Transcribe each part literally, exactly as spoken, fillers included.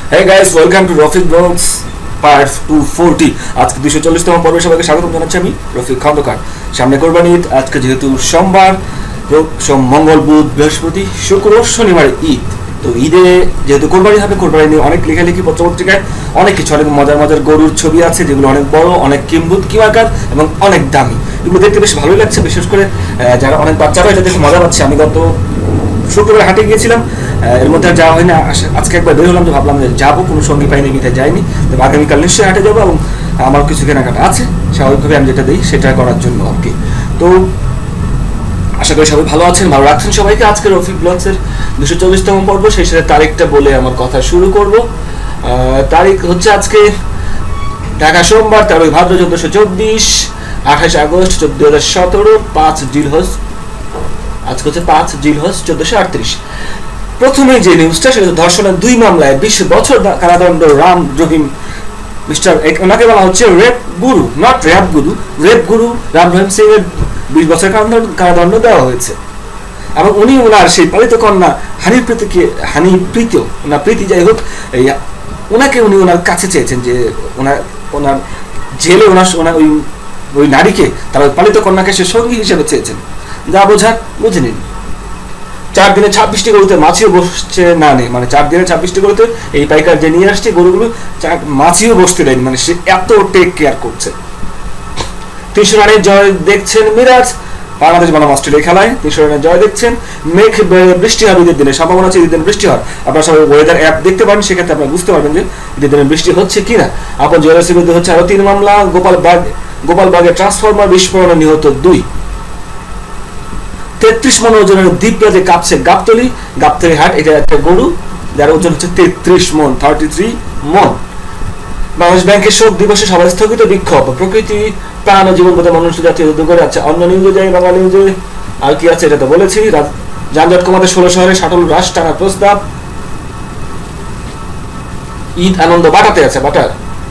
Hey guys, welcome to Rafik Vlogs part two forty. আজকে দুইশো চল্লিশ তম পর্বে সবাইকে স্বাগত জানাচ্ছি আমি রফিক খন্দকার। সামনে কোরবানি ঈদ, আজকে যেহেতু সোমবার, সোম, মঙ্গল, বুধ, বৃহস্পতি, শুক্র, শনিবার ঈদ। তো ঈদে যেহেতু কোরবানি হবে, কোরবানি নিয়ে অনেক লেখালেখি পত্রপত্রিকায় অনেক কিছু, অনেক মজার মজার গরুর ছবি আছে যেগুলো অনেক বড়, অনেক কিম্বুত কিমাকার এবং অনেক দামি। এগুলো দেখতে বেশ ভালোই লাগছে, বিশেষ করে যারা অনেক বাচ্চারা এটা দেখে মজা পাচ্ছে। আমি গত শুক্রবার হাটে গিয়েছিলাম, এর মধ্যে যাওয়া হয় না। আজকে একবার বের হলাম, যে ভাবলাম যে যাবো, কোনো সঙ্গী পাইনি, বিতে যাইনি। তবে আগামীকাল নিশ্চয়ই হাটে যাবো এবং আমার কিছু কেনাকাটা আছে, স্বাভাবিকভাবে আমি যেটা দিই সেটা করার জন্য আর কি। তো আশা করি সবাই ভালো আছেন, ভালো রাখছেন সবাইকে। আজকে রফিক ব্লগসের দুশো চল্লিশতম পর্ব, সেই সাথে তারিখটা বলে আমার কথা শুরু করব। তারিখ হচ্ছে আজকে ঢাকা সোমবার, তেরোই ভাদ্র চোদ্দশো চব্বিশ, আঠাশে আগস্ট দুই হাজার সতেরো, পাঁচ জিলহজ, আজকে হচ্ছে পাঁচ জিলহজ চোদ্দশো আটত্রিশ। প্রথমে যে নিউজটা, সেটা ধর্ষণের দুই মামলায় বিশ বছর কারাদণ্ড রাম রহিম, মিস্টার ওনাকে বলা হচ্ছে rape Guru, not rap Guru, rape Guru Ram Rahim Singh এর বিশ বছর কারাদণ্ড দেওয়া হয়েছে। এবং উনি ওনার সেই পালিত কন্যা হানি প্রীতিকে, হানি প্রীতি ওনার প্রীতি যাই হোক, ওনাকে উনি ওনার কাছে চেয়েছেন, যে ওনার ওনার জেলে ওনার ওনার ওই ওই নারীকে, তার পালিত কন্যাকে সে সঙ্গী হিসেবে চেয়েছেন। যা বোঝার বুঝে নিন। চার দিনে ছাব্বিশটি গরুতে মাছিও বসছে না, নেই মানে চার দিনে ছাব্বিশটি গরুতে এই পাইকার যে নিয়ে আসছে গরুগুলো, মাছিও বসতে দেয়নি, মানে সে এত টেক কেয়ার করছে। তিনশো রানের জয় দেখছেন মিরাজ, বাংলাদেশ বনাম অস্ট্রেলিয়া খেলায় তিনশো রানের জয় দেখছেন। মেঘ বৃষ্টি হবে ঈদের দিনে, সম্ভাবনা আছে ঈদের দিনে বৃষ্টি হওয়ার। আপনারা সবাই ওয়েদার অ্যাপ দেখতে পারেন, সেক্ষেত্রে আপনারা বুঝতে পারবেন যে ঈদের দিনে বৃষ্টি হচ্ছে কিনা। আপন জয়রাসির বিরুদ্ধে হচ্ছে আরো তিন মামলা। গোপালবাগ গোপালবাগে ট্রান্সফরমার বিস্ফোরণে নিহত দুই। তেত্রিশ মন ওজনের দ্বীপরাজে কাঁপছে গাবতলী, গাবতলী হাট, এটা একটা গরু যার ওজন হচ্ছে তেত্রিশ মন, থার্টি থ্রি মন। বাংলাদেশ ব্যাংকের শোক দিবসে সবাই স্থগিত বিক্ষোভ। প্রকৃতি প্রাণ ও জীবন বোধে মানুষ জাতীয় উদ্যোগ আছে। অন্য নিউজে যাই, বাংলা নিউজে আর কি আছে এটা তো বলেছি। যানজট কমাতে ষোলো শহরে শাটল রাশ টানার প্রস্তাব। ঈদ আনন্দ বাটাতে আছে, বাটার।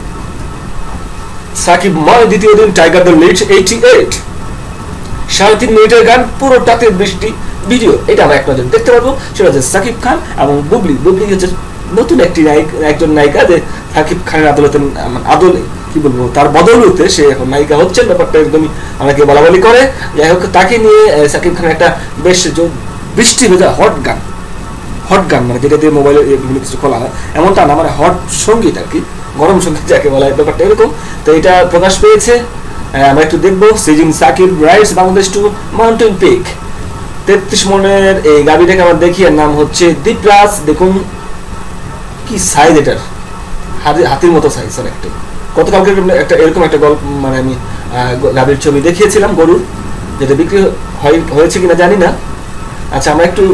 সাকিব ময় দ্বিতীয় দিন টাইগারদের লিড এইটি এইট। সাড়ে তিন মিনিটের গান, পুরোটাতে বৃষ্টি ভিডিও, এটা আমরা এক নজর দেখতে পারবো। সেটা হচ্ছে সাকিব খান এবং বুবলি। বুবলি হচ্ছে নতুন একটি নায়িকা, একজন নায়িকা, যে সাকিব খানের আদালতে আদলে কি বলবো, তার বদৌলতে সে এখন নায়িকা হচ্ছেন। ব্যাপারটা একদমই আমাকে বলা বলি করে। যাই হোক, তাকে নিয়ে সাকিব খানের একটা বেশ বৃষ্টি ভেজা হট গান, হট গান মানে যেটা দিয়ে মোবাইলে বিভিন্ন কিছু খোলা হয়, এমনটা না, মানে হট সঙ্গীত আর কি, গরম সঙ্গীত যাকে বলা হয়, ব্যাপারটা এরকম। তো এটা প্রকাশ পেয়েছে, আমরা একটু দেখবো। Sizzling Shakib rides Bangladesh to mountain peak. তেত্রিশ মনের এই গাড়িটাকে আমরা দেখি, এর নাম হচ্ছে দ্বীপরাজ। দেখুন কি সাইজ এটার, হাতির মতো সাইজ অনেকটা। গতকালকে একটা এরকম একটা গল্প, মানে আমি গাড়ির ছবি দেখিয়েছিলাম গরুর, যেটা বিক্রি হয়েছে কিনা জানি না। আচ্ছা, আমরা একটু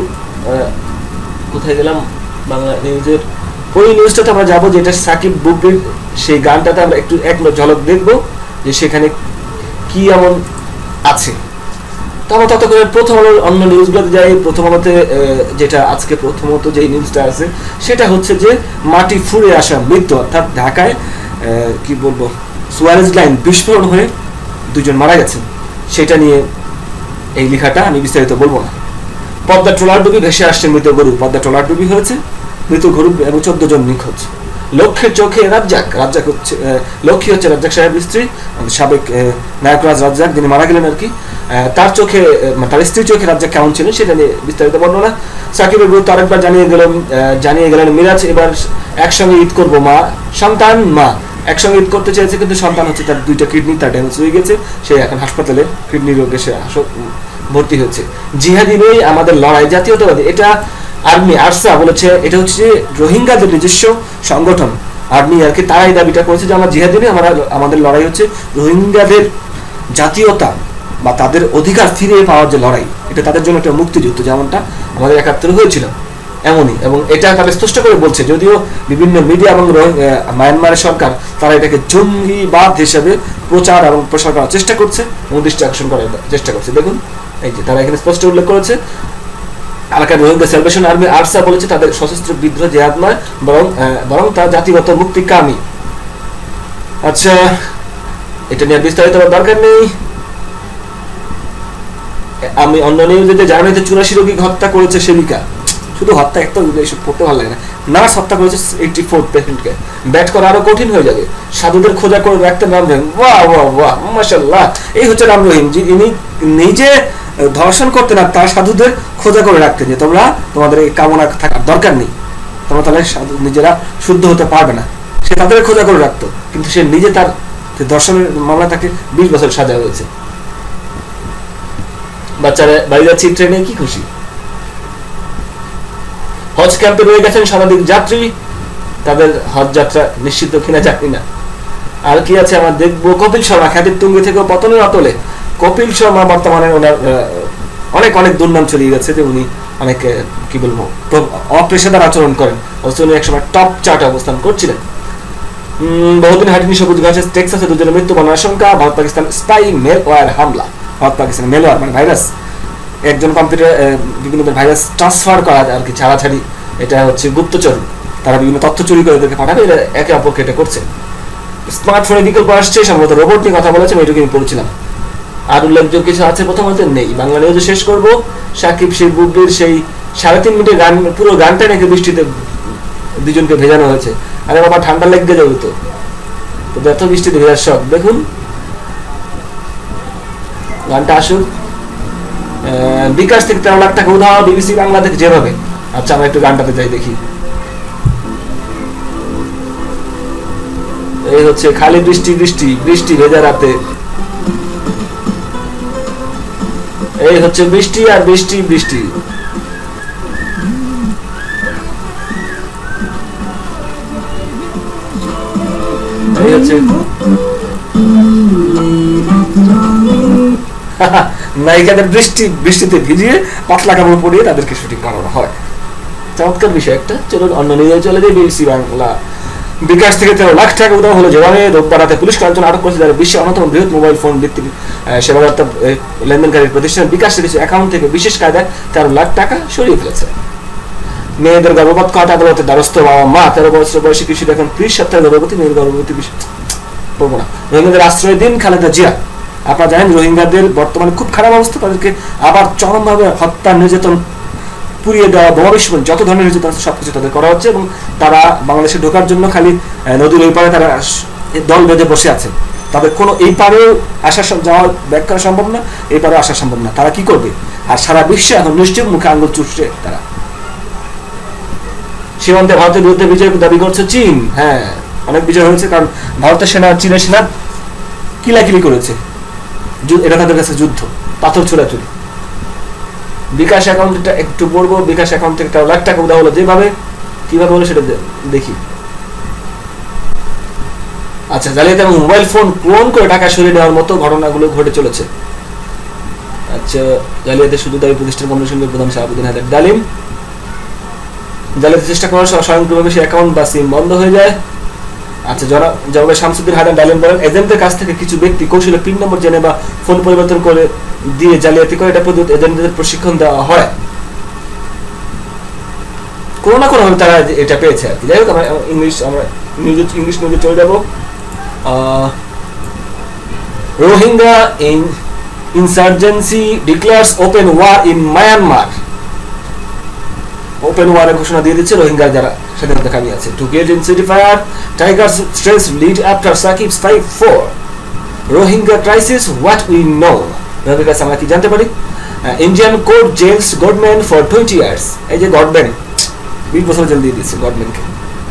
কোথায় গেলাম, বাংলা নিউজের ওই নিউজটাতে আমরা যাবো, যেটা সাকিব বুবলির সেই গানটাতে আমরা একটু এক ঝলক দেখবো, যে সেখানে কি এমন আছে। তো আমরা ততক্ষণে প্রথম আলোর অন্য নিউজগুলোতে যাই। প্রথম আলোতে যেটা আজকে প্রথমত যে নিউজটা আছে, সেটা হচ্ছে যে মাটি ফুঁড়ে আসা মৃত্যু, অর্থাৎ ঢাকায় কি বলবো, সুয়ারেজ লাইন বিস্ফোরণ হয়ে দুজন মারা গেছেন, সেটা নিয়ে এই লেখাটা, আমি বিস্তারিত বলবো না। পদ্মা ট্রলার ডুবি ভেসে আসছে মৃত গরু। পদ্মা ট্রলার ডুবি হয়েছে, মৃত গরু এবং চোদ্দ জন নিখোঁজ। লক্ষ্যের চোখে রাজ্জাক, রাজ্জাক হচ্ছে লক্ষ্মী হচ্ছে রাজ্জাক সাহেবের স্ত্রী, সাবেক নায়করাজ রাজ্জাক, যিনি মারা গেলেন আর কি। তার চোখে, তার স্ত্রীর চোখে রাজ্জাক কেমন ছিলেন সেটা নিয়ে বিস্তারিত বর্ণনা। সাকিবের গুরুত্ব আরেকবার জানিয়ে গেলেন জানিয়ে গেলেন মিরাজ, এবার একসঙ্গে ঈদ করবো মা সন্তান। মা একসঙ্গে ঈদ করতে চেয়েছে, কিন্তু সন্তান হচ্ছে তার দুইটা কিডনি, তার ড্যামেজ হয়ে গেছে, সে এখন হাসপাতালে কিডনি রোগে সে ভর্তি হয়েছে। জিহাদি নই আমাদের লড়াই, জাতীয়তাবাদী, এটা আর্মি আরসা বলেছে, এটা হচ্ছে রোহিঙ্গাদের নিজস্ব সংগঠন আর্মি আর কি। তারা এই দাবিটা করেছে যে আমরা জিহাদি নই, আমরা আমাদের লড়াই হচ্ছে রোহিঙ্গাদের জাতীয়তা বা তাদের অধিকার ফিরিয়ে পাওয়ার যে লড়াই, এটা তাদের জন্য একটা মুক্তিযুদ্ধ, যেমনটা আমাদের একাত্তরে হয়েছিল এমনই। এবং এটা তারা স্পষ্ট করে বলছে, যদিও বিভিন্ন মিডিয়া এবং মায়ানমারের সরকার তারা এটাকে জঙ্গিবাদ হিসেবে প্রচার এবং প্রসার করার চেষ্টা করছে এবং দৃষ্টি আকর্ষণ করার চেষ্টা করছে। দেখুন এই যে তারা এখানে স্পষ্ট উল্লেখ করেছে, এলাকার রোহিঙ্গা স্যালভেশন আর্মি আরসা বলেছে তাদের সশস্ত্র বিদ্রোহ জেহাদ নয়, বরং বরং তার জাতিগত মুক্তিকামী। আচ্ছা, এটা নিয়ে বিস্তারিত দরকার নেই। আমি অন্য নিউজে জার্মানিতে চুরাশি রোগী হত্যা করেছে সেবিকা। শুধু হত্যা, একটা এসব পড়তে ভালো লাগে না, নার্স হত্যা করেছে এইটি ফোর পেশেন্টকে। ব্যাট করা আরো কঠিন হয়ে যাবে। সাধুদের খোঁজা করে রাখতে রাম রহিম। বাহ বাহ বাহ, মাশাআল্লাহ। এই হচ্ছে রাম রহিম, যে ইনি নিজে ধর্ষণ করতেন না, তার সাধুদের খোঁজা করে রাখতেন যে তোমরা তোমাদের এই কামনা থাকার দরকার নেই, তোমরা তাহলে নিজেরা শুদ্ধ হতে পারবে না। সে তাদের খোঁজা করে রাখতো, কিন্তু সে নিজে তার ধর্ষণের মামলা তাকে বিশ বছর সাজা হয়েছে। বাচ্চারা বাড়ি যাচ্ছে ট্রেনে, কি খুশি। হজ ক্যাম্পে রয়ে গেছেন শতাধিক যাত্রী, তাদের হজ যাত্রা নিশ্চিত কিনা জানি না। আর কি আছে আমার দেখবো, কপিল শর্মা খ্যাতির তুঙ্গে থেকে পতনের অতলে। কপিল শর্মা বর্তমানে ওনার অনেক অনেক দুর্নাম ছড়িয়ে গেছে যে উনি অনেক কি বলবো অপেশাদার আচরণ করেন, অথচ উনি একসময় টপ চার্টে অবস্থান করছিলেন। বহুদিন হাঁটিনি সবুজ গাছে টেক্সাসে দুজনের মৃত্যুবরণের আশঙ্কা। ভারত পাকিস্তান স্পাই মেলওয়্যার হামলা। ভারত পাকিস্তান মেলওয়্যার মানে ভাইরাস, একজন কম্পিউটার বিভিন্ন ভাইরাস ট্রান্সফার করা আর কি ছাড়াছাড়ি, এটা হচ্ছে গুপ্তচর, তারা বিভিন্ন তথ্য চুরি করে এদেরকে পাঠাবে, এরা একে অপরকে এটা করছে। স্মার্টফোনের বিকল্প আসছে, সম্ভবত রোবট নিয়ে কথা বলেছেন, এইটুকু আমি পড়ছিলাম। আর উল্লেখযোগ্য কিছু আছে প্রথমত নেই। বাংলা নিউজে শেষ করব, সাকিব সেই বুবলির সেই সাড়ে তিন মিনিটের গান, পুরো গানটা নাকি বৃষ্টিতে দুজনকে ভেজানো হয়েছে। আরে বাবা ঠান্ডা লেগে যাবে তো, তো এত বৃষ্টিতে ভেজার শখ। দেখুন গানটা আসুক। বিকাশ থেকে তেরো লাখ টাকা উধাও বিবিসি বাংলা থেকে যেভাবে। আচ্ছা আমরা একটু গানটাতে যাই দেখি। এই হচ্ছে খালি বৃষ্টি বৃষ্টি বৃষ্টি ভেজা রাতে, এই হচ্ছে বৃষ্টি আর বৃষ্টি বৃষ্টি। এই হচ্ছে নায়িকাদের বৃষ্টি বৃষ্টিতে ভিজিয়ে পাতলা কাপড় পরিয়ে তাদেরকে শুটিং করানো হয়। চমৎকার বিষয় একটা। চলুন অন্য নিউজে চলে যাই। বিবিসি বাংলা। বিকাশ থেকে তেরো লাখ টাকা উধাও হলো যেভাবে রোববার রাতে পুলিশ কয়েকজন আটক করেছে যারা বিশ্বের অন্যতম বৃহৎ মোবাইল ফোন ভিত্তিক সেবাদাতা লেনদেনকারী প্রতিষ্ঠান বিকাশ কিছু অ্যাকাউন্ট থেকে বিশেষ কায়দায় তেরো লাখ টাকা সরিয়ে ফেলেছে। মেয়েদের গর্ভপাত করাতে আদালতের দ্বারস্থ বাবা মা। তেরো বছর বয়সী কৃষি এখন ত্রিশ সপ্তাহে গর্ভবতী, মেয়ের গর্ভবতী পড়বো না। রোহিঙ্গাদের আশ্রয় দিন খালেদা জিয়া। আপনারা জানেন রোহিঙ্গাদের বর্তমানে খুব খারাপ অবস্থা, তাদেরকে আবার চরমভাবে হত্যা নির্যাতন পুড়িয়ে দেওয়া বোমা বিস্ফোরণ যত ধরনের নির্যাতন আছে সবকিছু তাদের করা হচ্ছে, এবং তারা বাংলাদেশে ঢোকার জন্য খালি নদীর ওই পারে তারা দল বেঁধে বসে আছে। তাদের কোনো এই পারেও আসা যাওয়া ব্যাক করা সম্ভব না, এই পারেও আসা সম্ভব না। তারা কি করবে? আর সারা বিশ্বে এখন নিশ্চয় মুখে আঙুল চুষছে তারা। সীমান্তে ভারতের বিরুদ্ধে বিজয় দাবি করছে চীন। হ্যাঁ অনেক বিজয় হয়েছে, কারণ ভারতের সেনা চীনের সেনা কিলাকিলি করেছে, এটা তাদের কাছে যুদ্ধ, পাথর ছোড়াছুড়ি। বিকাশ অ্যাকাউন্টটা একটু পড়বো। বিকাশ অ্যাকাউন্ট থেকে তেরো লাখ টাকা উধাও হলো যেভাবে, কিভাবে হলো সেটা দেখি। আচ্ছা, জালিয়াতি এবং মোবাইল ফোন ক্লোন করে টাকা সরিয়ে নেওয়ার মতো ঘটনাগুলো ঘটে চলেছে। আচ্ছা, জালিয়াতির সুযোগ দাবি প্রতিষ্ঠান কমিশনের প্রধান শাহাবুদ্দিন হায়দার ডালিম। জালিয়াতির চেষ্টা করার সময় স্বয়ংক্রিয়ভাবে সেই অ্যাকাউন্ট বা সিম বন্ধ হয়ে যায়। আচ্ছা, জনাব শামসুদ্দিন হায়দার ডালিম বলেন এজেন্টের কাছ থেকে কিছু ব্যক্তি কৌশলে পিন নম্বর জেনে বা ফোন পরিবর্তন করে দিয়ে জালিয়াতি করে এটা পদ্ধতি এজেন্টদের প্রশিক্ষণ দেওয়া হয়। কোনো না কোনো ভাবে তারা এটা পেয়েছে আর কি। যাই হোক, আমরা ইংলিশ আমরা নিউজে ইংলিশ নিউজে চলে যাবো। Rohingya in insurgency declares open war in Myanmar. Open ওয়ারের ঘোষণা দিয়ে দিচ্ছে রোহিঙ্গা যারা স্বাধীনতাকামী আছে। To get in city fire Tigers stress lead after Shakib's five four. Rohingya crisis what we know. Rohingya কাছে আমরা কি জানতে পারি? Indian court jails godman for twenty years. এই যে গডম্যান বিশ বছর জেল দিয়ে দিচ্ছে গডম্যানকে।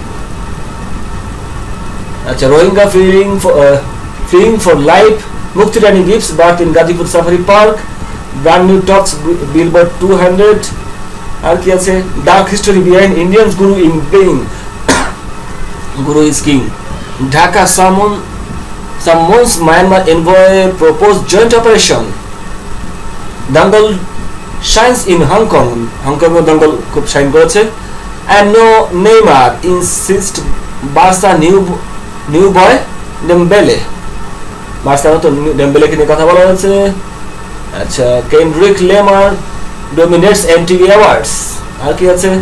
আচ্ছা, Rohingya fling fling for life. Mukti Rani gives birth in Gazipur safari park. Brand new tops billboard two hundred. আর কি আছে? Dark history behind Indians guru in being. Guru is king. Dhaka summon summons Myanmar envoy propose joint operation. Dangal shines in Hong Kong. Hong Kong এর দাঙ্গল খুব shine করেছে। And no Neymar insist Barca new new boy Dembele. Barca তো Dembele কে নিয়ে কথা বলা হয়েছে। আচ্ছা, Kendrick Lamar dominates M T V Awards. আর কি আছে?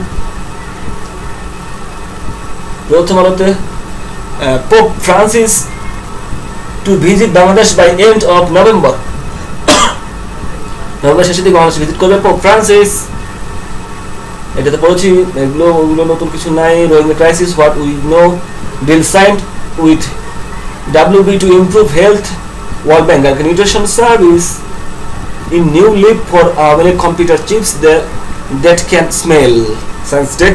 প্রথম আলোতে pope Francis to visit Bangladesh by end of November. নভেম্বর শেষে দিকে বাংলাদেশ ভিজিট করবে পোপ ফ্রান্সিস। এটাতে পড়েছি, এগুলো ওগুলো নতুন কিছু নাই। Rohingya crisis, what we know, deal signed with WB to improve health, world bank nutrition service, in new leap for uh, computer chips that that can smell, science tech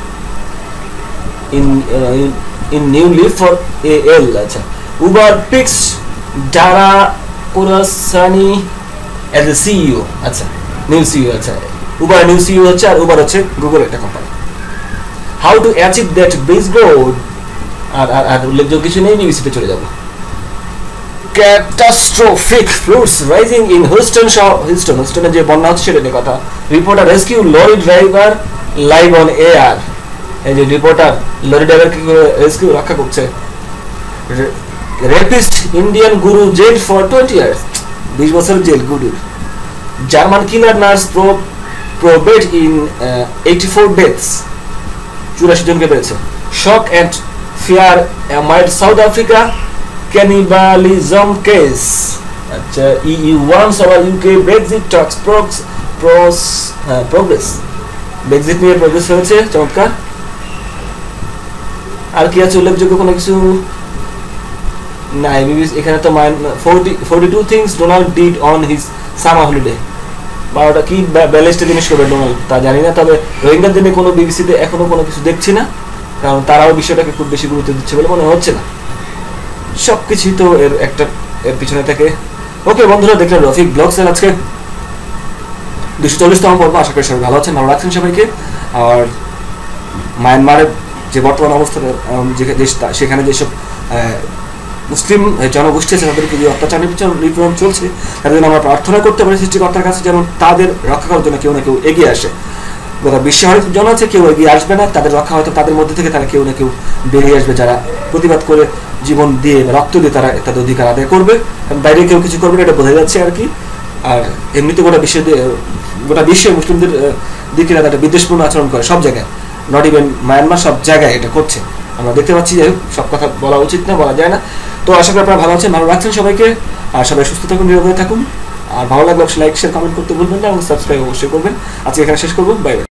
in uh, in, in new leap for A L. acha Uber picks Dara Khorasani as the C E O. acha new C E O. acha Uber new C E O হচ্ছে, আর Uber হচ্ছে Google একটা company. How to achieve that base growth, আর আর উল্লেখযোগ্য কিছু নেই, নিউজে চলে যাব। Catastrophic floods rising in Houston, Houston, Houston যে বন্যা হচ্ছে সেটা নিয়ে কথা। Reporter rescue lorry driver live on air, এই যে রিপোর্টার লরি ড্রাইভার কি করে রেস্কিউ রক্ষা করছে। Rapist Indian guru jail for twenty years, বিশ বছর জেল গুরুর। German killer nurse pro probed in eighty four deaths, চুরাশি জনকে পেয়েছে। Shock and fear amid South Africa cannibalism case. আচ্ছা, E U wants our U K Brexit talks pros progress, Brexit নিয়ে progress হয়েছে, চমৎকার। আর কি আছে উল্লেখযোগ্য কোনো কিছু নাই। এখানে তো forty two things Donald did on his summer holiday, বারোটা কি ব্যালেন্সটা জিনিস করবে ডোনাল্ড তা জানি না, তবে রোহিঙ্গার জন্য কোনো বিবিসিতে এখনো কোনো কিছু দেখছি না, কারণ তারাও বিষয়টাকে খুব বেশি গুরুত্ব দিচ্ছে বলে মনে হচ্ছে না। সবকিছু তো এর একটা এর পিছনে থেকে। ওকে বন্ধুরা, দেখলেন রফিক ব্লগস এর আজকে দুশো চল্লিশতম পর্ব। আশা করি সবাই ভালো আছেন, ভালো রাখছেন সবাইকে। আর মায়ানমারের যে বর্তমান অবস্থা, সেখানে যেসব মুসলিম জনগোষ্ঠী আছে তাদেরকে যে অত্যাচার নিপীড়ন চলছে, তাদের জন্য আমরা প্রার্থনা করতে পারি সৃষ্টিকর্তার কাছে যেন তাদের রক্ষা করার জন্য কেউ না কেউ এগিয়ে আসে। গোটা বিশ্বে অনেক জন আছে, কেউ এগিয়ে আসবে না, তাদের রক্ষা হয়তো তাদের মধ্যে থেকে তারা কেউ না কেউ বেরিয়ে আসবে, যারা প্রতিবাদ করে জীবন দিয়ে রক্ত দিয়ে তারা তাদের অধিকার আদায় করবে। বাইরে কেউ কিছু করবে না, এটা বোঝা যাচ্ছে আর কি। আর এমনিতে গোটা বিশ্বের গোটা বিশ্বে মুসলিমদের দিকে তারা একটা বিদ্বেষপূর্ণ আচরণ করে সব জায়গায়, নট ইভেন মায়ানমার, সব জায়গায় এটা করছে আমরা দেখতে পাচ্ছি। যাই হোক, সব কথা বলা উচিত না, বলা যায় না। তো আশা করি আপনারা ভালো আছেন, ভালো রাখছেন সবাইকে, আর সবাই সুস্থ থাকুন, নিরাপদে থাকুন। আর ভালো লাগলে অবশ্যই লাইক শেয়ার কমেন্ট করতে ভুলবেন না, এবং সাবস্ক্রাইব অবশ্যই করবেন। আজকে এখানে শেষ করবো, বাই বাই।